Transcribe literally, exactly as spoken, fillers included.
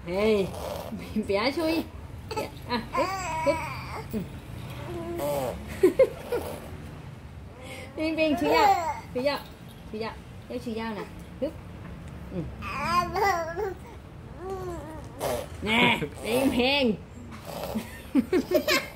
Ê, bé chui. À, húp, húp. Bình bình chui dạo, chui dạo, chui dạo, theo chui dạo nè, húp. Ừ. Nè, im hèn.